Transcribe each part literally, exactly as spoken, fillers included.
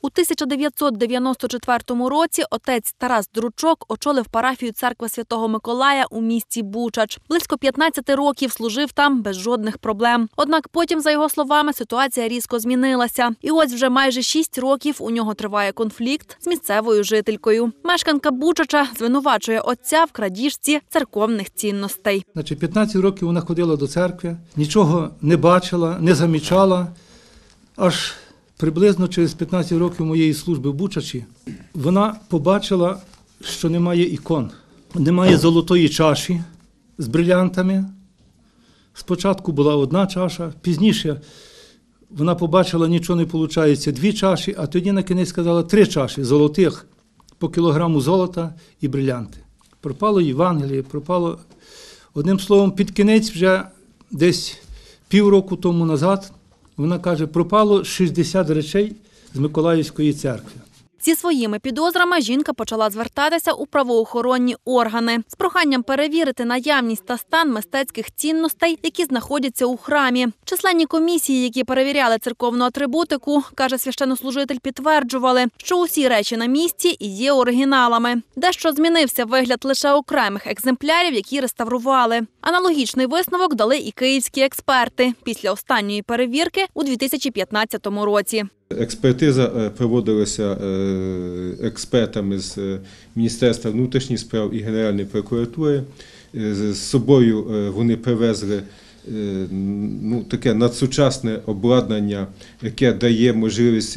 У тисяча дев'ятсот дев'яносто четвертому році отець Тарас Дручок очолив парафію церкви Святого Миколая у місті Бучач. Близько п'ятнадцяти років служив там без жодних проблем. Однак потім, за його словами, ситуація різко змінилася. І ось вже майже шість років у нього триває конфлікт з місцевою жителькою. Мешканка Бучача звинувачує отця в крадіжці церковних цінностей. Значить, п'ятнадцять років вона ходила до церкви, нічого не бачила, не замічала, аж приблизно через п'ятнадцять років моєї служби в Бучачі вона побачила, що немає ікон, немає золотої чаші з брилянтами. Спочатку була одна чаша, пізніше вона побачила, нічого не виходить, дві чаші, а тоді на кінець сказала три чаші золотих по кілограму золота і брилянти. Пропало Євангеліє, пропало, одним словом, під кінець вже десь півроку тому назад, вона каже, пропало шістдесят речей з Миколаївської церкви. Зі своїми підозрами жінка почала звертатися у правоохоронні органи з проханням перевірити наявність та стан мистецьких цінностей, які знаходяться у храмі. Численні комісії, які перевіряли церковну атрибутику, каже священнослужитель, підтверджували, що усі речі на місці і є оригіналами. Дещо змінився вигляд лише окремих екземплярів, які реставрували. Аналогічний висновок дали і київські експерти після останньої перевірки у дві тисячі п'ятнадцятому році. Експертиза проводилася експертами з Міністерства внутрішніх справ і Генеральної прокуратури. З собою вони привезли ну, таке надсучасне обладнання, яке дає можливість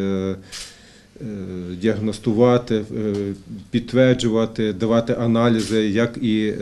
діагностувати, підтверджувати, давати аналізи, як і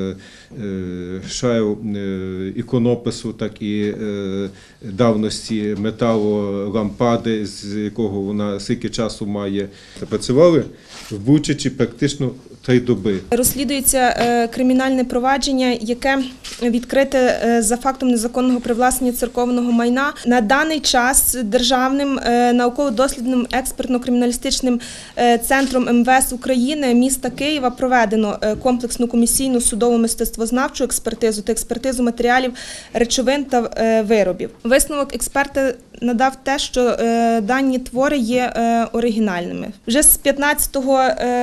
шару іконопису, так і давності металу лампади, з якого вона скільки часу має. Працювали в Бучачі практично три доби. Розслідується кримінальне провадження, яке відкрите за фактом незаконного привласнення церковного майна. На даний час Державним науково-дослідним експертно-криміналістичним центром ем ве ес України міста Києва проведено комплексну комісійну судову мистецтвознавчу експертизу та експертизу матеріалів, речовин та виробів. Висновок експерта надав те, що дані твори є оригінальними. Вже з п'ятнадцятого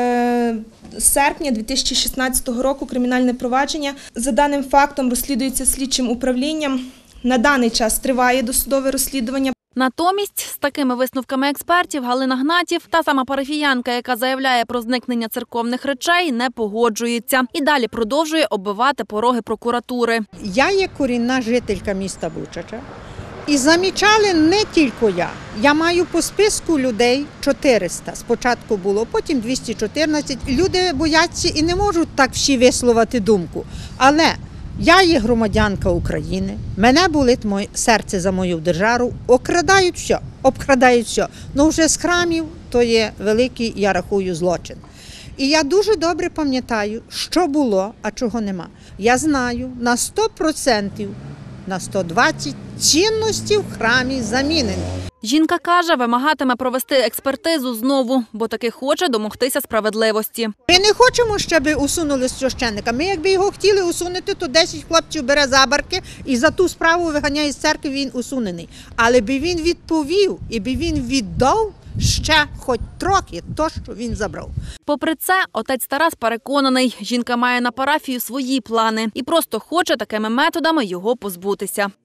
серпня дві тисячі шістнадцятого року кримінальне провадження за даним фактом розслідується слідчим управлінням. На даний час триває досудове розслідування. Натомість, з такими висновками експертів, Галина Гнатів, та сама парафіянка, яка заявляє про зникнення церковних речей, не погоджується. І далі продовжує оббивати пороги прокуратури. Я є корінна жителька міста Бучача. І замічали не тільки я. Я маю по списку людей чотириста. Спочатку було, потім двісті чотирнадцять. Люди бояться і не можуть так всі висловити думку. Але я є громадянка України, мене болить моє серце за мою державу, окрадають все, обкрадають все. Ну вже з храмів то є великий, я рахую, злочин. І я дуже добре пам'ятаю, що було, а чого нема. Я знаю на сто відсотків, на сто двадцять цінності в храмі замінені. Жінка каже, вимагатиме провести експертизу знову, бо таки хоче домогтися справедливості. Ми не хочемо, щоб усунули священника. Ми, якби його хотіли усунути, то десять хлопців бере за барки і за ту справу виганяє з церкви, він усунений. Але би він відповів і би він віддав ще хоч трохи то, що він забрав. Попри це, отець Тарас переконаний, жінка має на парафію свої плани і просто хоче такими методами його позбутися.